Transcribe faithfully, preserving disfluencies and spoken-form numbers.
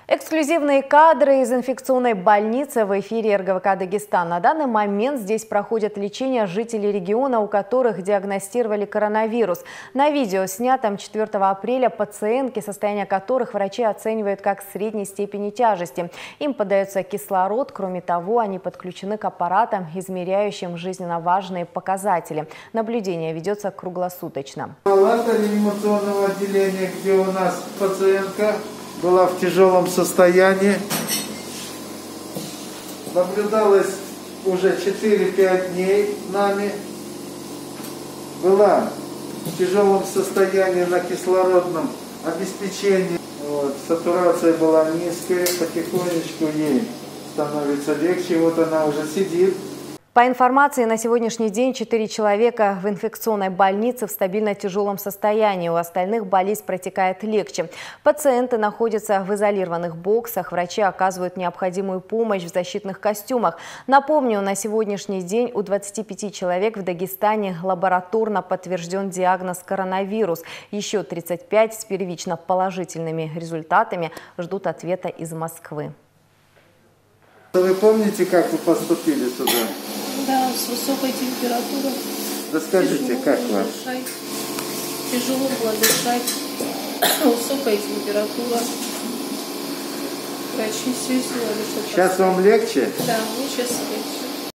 Эксклюзивные кадры из инфекционной больницы в эфире эр гэ вэ ка «Дагестан». На данный момент здесь проходит лечение жителей региона, у которых диагностировали коронавирус. На видео, снятом четвёртого апреля, пациентки, состояние которых врачи оценивают как средней степени тяжести. Им подается кислород. Кроме того, они подключены к аппаратам, измеряющим жизненно важные показатели. Наблюдение ведется круглосуточно. Палата реанимационного отделения, где у нас пациентка была в тяжелом состоянии, наблюдалась уже четыре-пять дней нами, была в тяжелом состоянии на кислородном обеспечении. Вот, сатурация была низкая, потихонечку ей становится легче, вот она уже сидит. По информации, на сегодняшний день четыре человека в инфекционной больнице в стабильно тяжелом состоянии. У остальных болезнь протекает легче. Пациенты находятся в изолированных боксах. Врачи оказывают необходимую помощь в защитных костюмах. Напомню, на сегодняшний день у двадцати пяти человек в Дагестане лабораторно подтвержден диагноз коронавирус. Еще тридцать пять с первично положительными результатами ждут ответа из Москвы. Вы помните, как вы поступили сюда? Да, с высокой температурой. Расскажите, тяжело как было вам? дышать. Тяжело было дышать. Высокая температура. Врачи все сделали, что Сейчас вам легче? Да, мне сейчас легче.